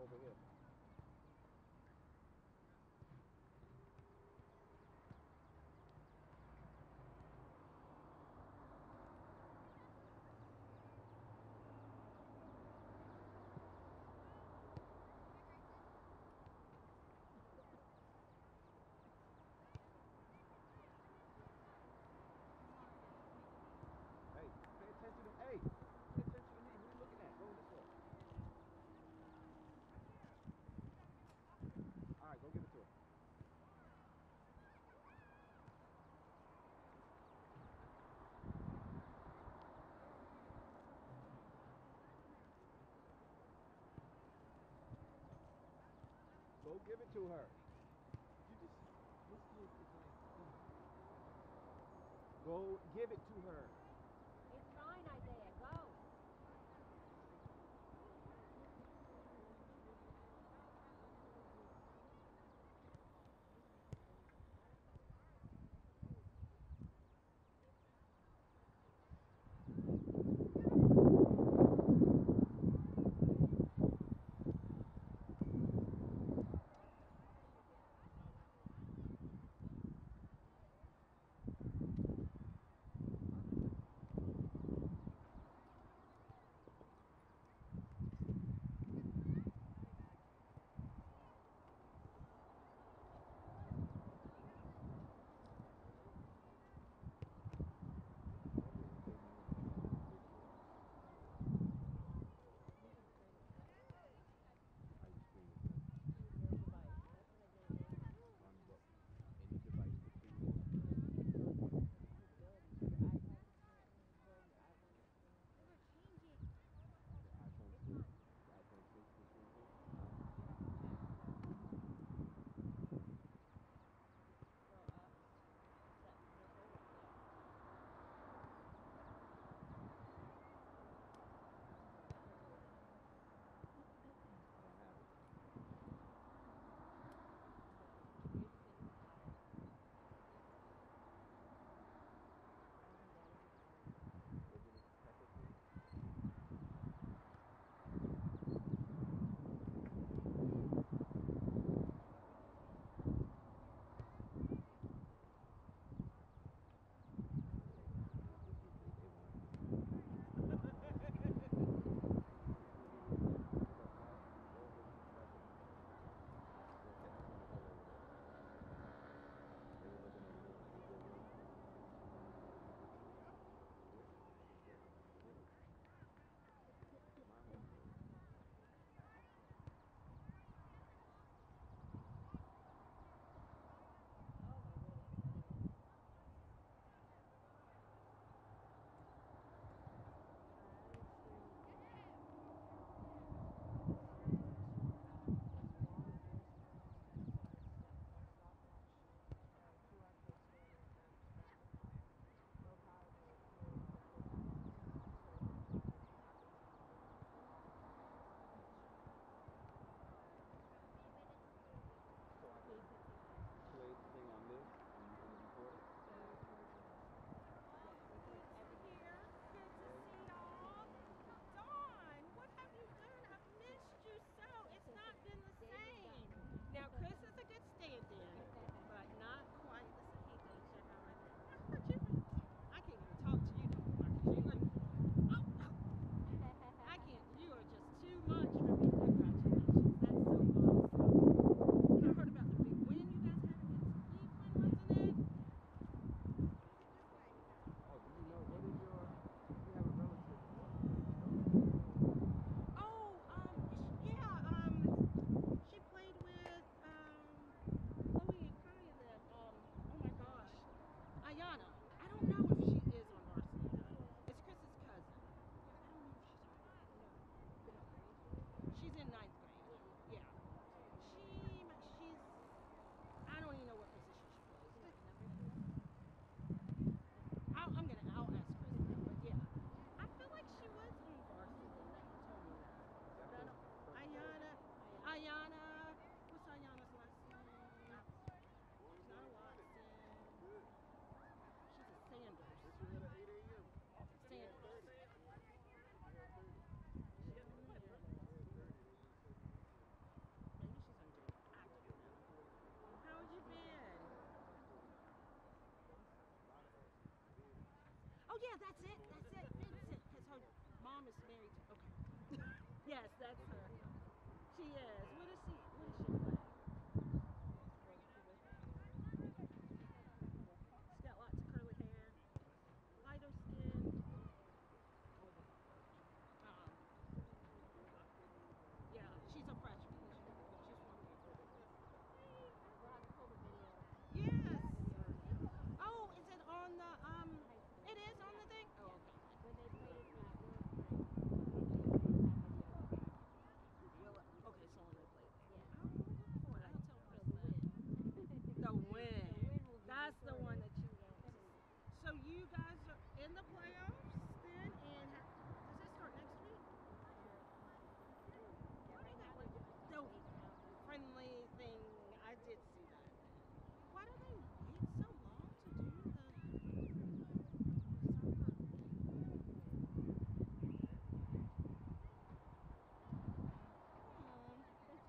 over here. Hey, pay attention to hey, pay attention to me. What are you looking at? Go this way. All right, go give it to her. Go give it to her. You just go give it to her. It's fine, Isaiah. Go. yeah, that's it. That's it. Vincent, because her mom is married. Okay. Yes, that's her. She is. What is she? What does she play? She's got lots of curly hair, lighter skin. Um, yeah, she's a freshman. She's wonderful. We'll have to pull the video. Yes. Video. Oh, is it on the It is on the thing. Oh, okay. When they played it at Willow Spring. Will okay, so when they play. Yeah. Oh, boy, I'll tell So Chris the that. win. The win. The win will be That's the recorded. one that you want to see. So you guys are in the playoffs then, and does that start next week? What is that? The friendly thing. I did see that. Why do they wait so long to do the soccer? Hmm.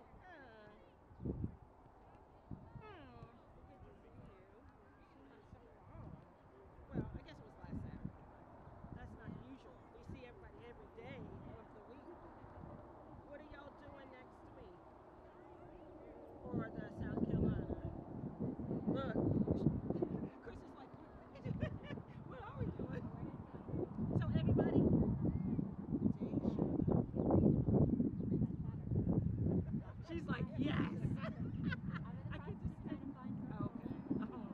Good to see you. It's been so long. Well, I guess it was last Saturday. That's not usual. We see everybody every day of the week. What are y'all doing next week for the South Carolina? Look, Chris is like, what are we doing? So everybody, she's like, yes. I get to trying to find her. Okay. Oh.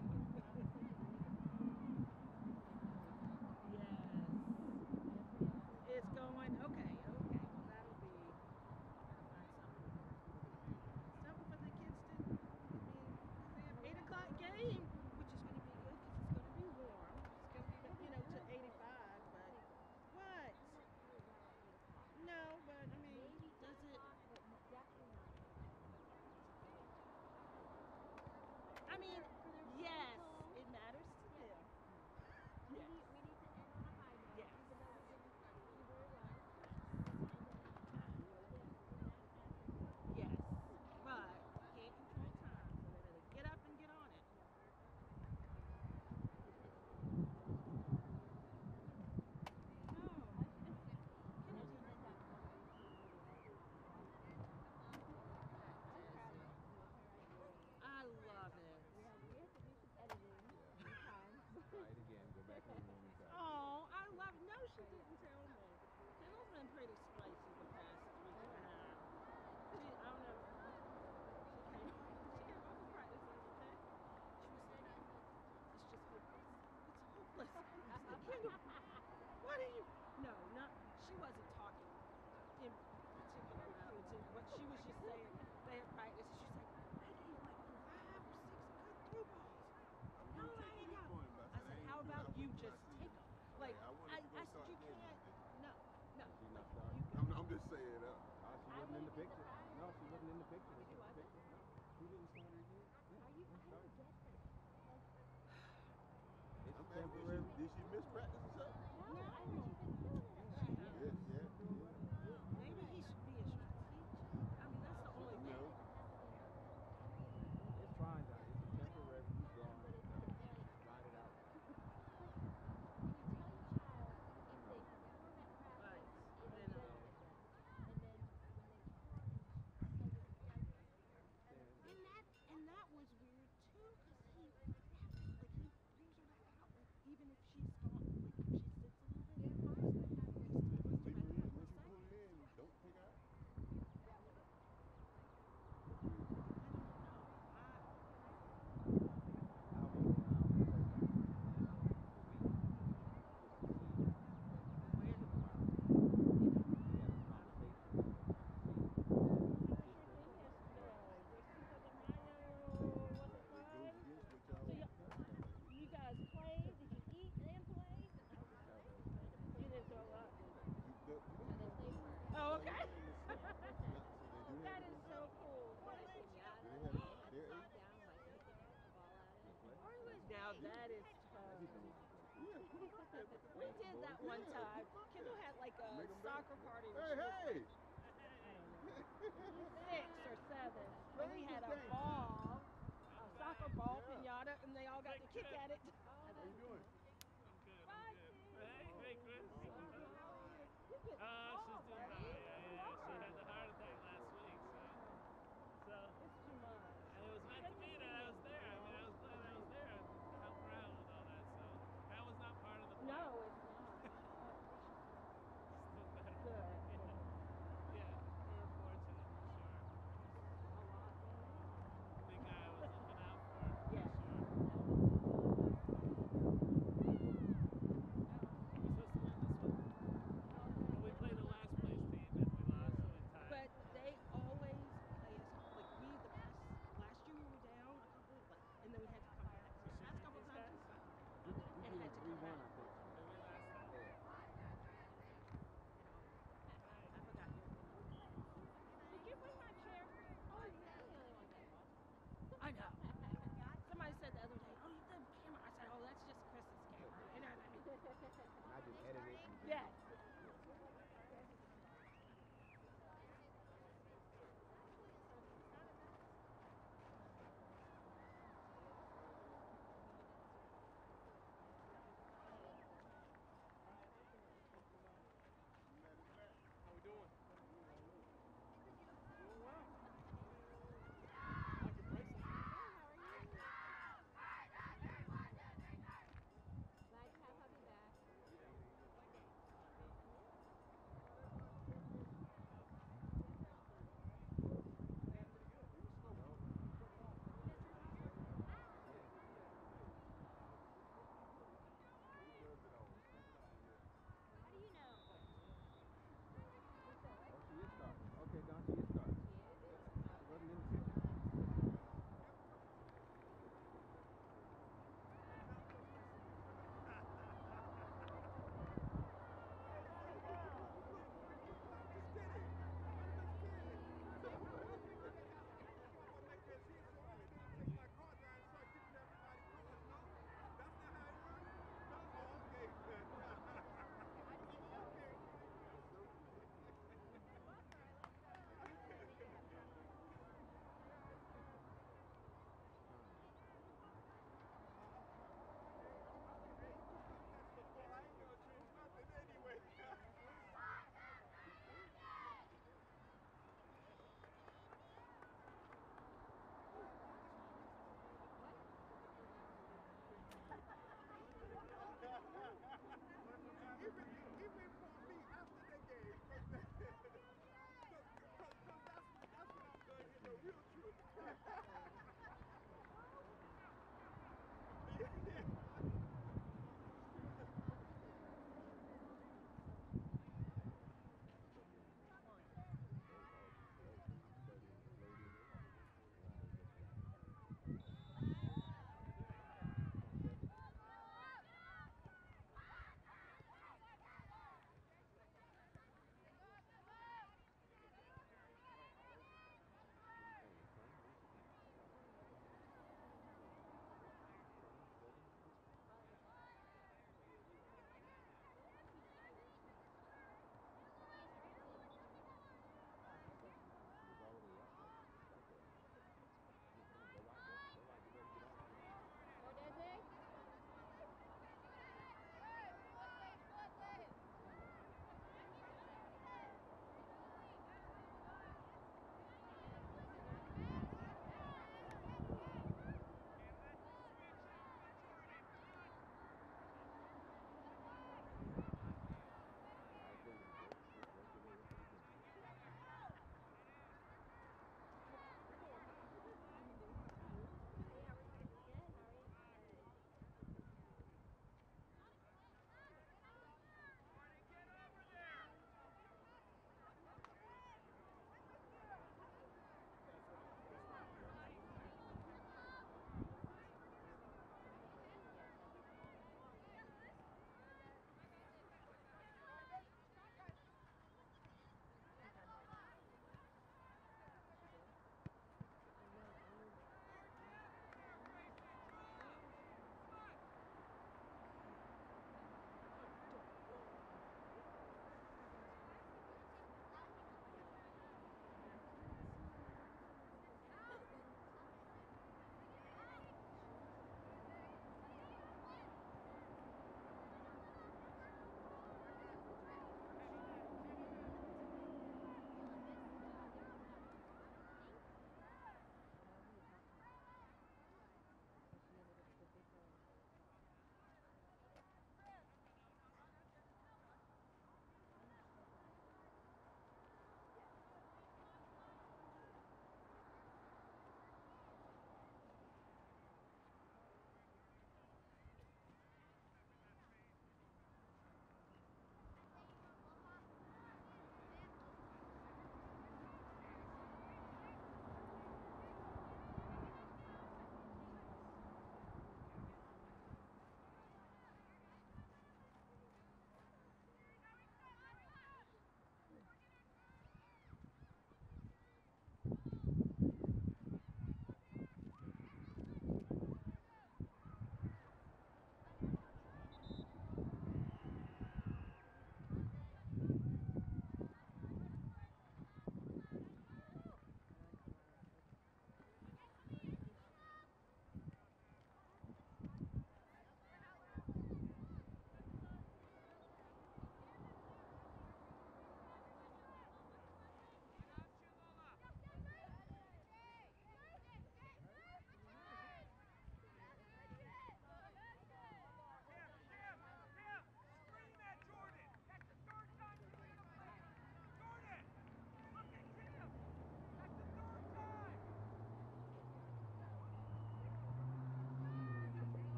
Yes. It's going okay. Okay. Well, that'll be something. Something for the kids to. I mean, they have 8 o'clock game, which is going to be good because it's going to be warm. It's going to be to 85. But what? No, but I mean, Maybe does 10 it? o'clock, but definitely not. I mean, For their yes, physical- it matters to them. We Yes. need to end on a high note, Yes. even though we didn't do very well. We need to end on that high. Yes, but can't control time, so they better get up and get on it. No, Kennedy. I love it. We have to do some editing sometimes. Try it again. Go back in the room and try it. Oh, I love it. No, she didn't tell me. Kendall's been pretty spicy the past week and a half. I don't know. She came up to practice the other day. She was like, it's just hopeless. It's hopeless. I said, Kendall, what are you? No, not. She wasn't talking in particular about it, but she was just saying they had practice. And she's like, I need like 5 or 6 good through balls. No, I ain't got. I said, how about you just take them? Like, I said, you can't. No. She's not Like, starting. I'm just saying that. She wasn't in the picture. No, she wasn't in the picture. She wasn't? No, she didn't start her again. No, Are you? I sorry. don't get this. It's I'm temporary. Did she miss practice or something? No, I thought you've been killing it at practice. Yeah. maybe he should be a strategic. I mean, that's the only thing. No. It's fine, Johnny. It's temporary. You gone. But it's like, Ride it out. when you tell your child if they perform at practice, Right. it'll I know. benefit them. And then when they perform, it's like it's And that was weird too, cause he pulls her out, like even if she's gone, like if she sits a little bit. they're fine with having He still wants to Leave have her a in. couple Once of you pull seconds. it in, don't take her out. I'll be going out and play back the week. Where do we We had a conversation with her. Cinco de Mayo, was it fun? So you guys played? Did you eat and play? You didn't throw up, did you? So they play first. Oh, okay. That is That so cool. They had pinata. They They had- had they- to take down like they could hit the ball at it. Now that is fun. We did that one time. Kendall had like a soccer party when she was Hey, like, I don't know, 6 or 7. And we had a ball, a soccer ball pinata, and they all got to kick at it. Oh, how you doing? Bye, Steve.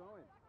going?